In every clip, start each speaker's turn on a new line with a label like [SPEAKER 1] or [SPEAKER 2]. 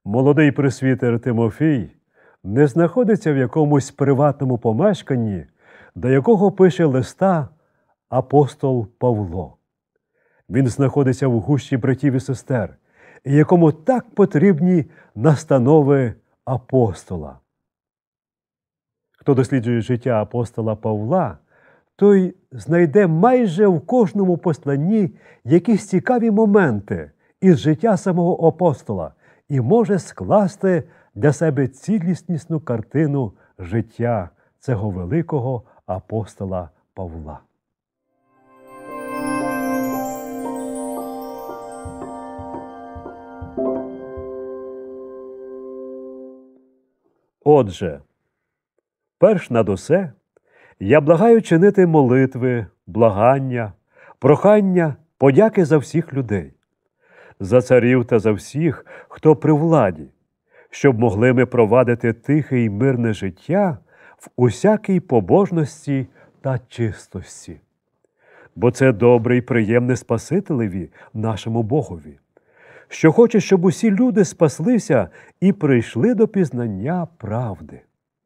[SPEAKER 1] Молодий пресвітер Тимофій не знаходиться в якомусь приватному помешканні, до якого пише листа апостол Павло. Він знаходиться в гущі братів і сестер, якому так потрібні настанови апостола. Хто досліджує життя апостола Павла, той знайде майже в кожному посланні якісь цікаві моменти із життя самого апостола і може скласти для себе цілісну картину життя цього великого апостола Павла. Отже, перш над усе, я благаю чинити молитви, благання, прохання, подяки за всіх людей, за царів та за всіх, хто при владі, щоб могли ми провадити тихе й мирне життя в усякій побожності та чистості. Бо це добре й приємне Спасителеві, нашому Богові, що хоче, щоб усі люди спаслися і прийшли до пізнання правди.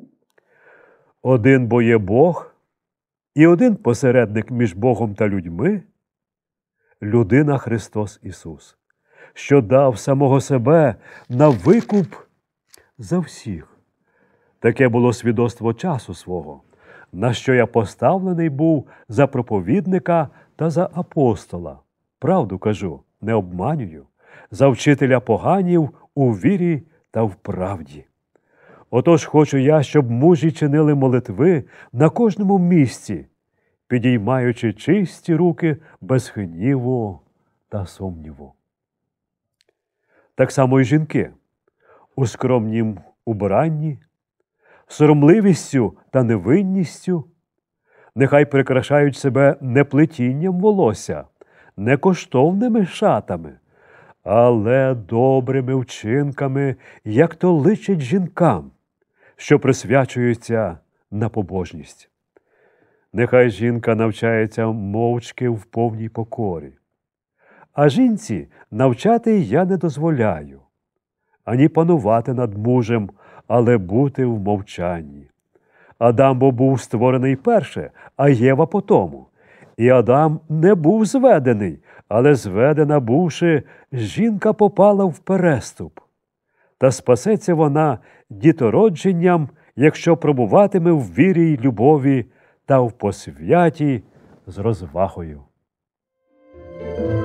[SPEAKER 1] Один бо є Бог, і один посередник між Богом та людьми – людина Христос Ісус, що дав самого себе на викуп за всіх. Таке було свідоцтво часу свого, на що я поставлений був за проповідника та за апостола. Правду кажу, не обманюю, за вчителя поганів у вірі та в правді. Отож хочу я, щоб мужі чинили молитви на кожному місці, підіймаючи чисті руки без гніву та сумніву. Так само й жінки у скромнім убранні, соромливістю та невинністю, нехай прикрашають себе не плетінням волосся, не коштовними шатами, але добрими вчинками, як то личить жінкам, що присвячуються на побожність. Нехай жінка навчається мовчки в повній покорі. А жінці навчати я не дозволяю, ані панувати над мужем, але бути в мовчанні. Адам бо був створений перше, а Єва потому. І Адам не був зведений, але зведена бувши, жінка попала в переступ. Та спасеться вона дітородженням, якщо пробуватиме в вірі й любові та в посвяті з розвагою.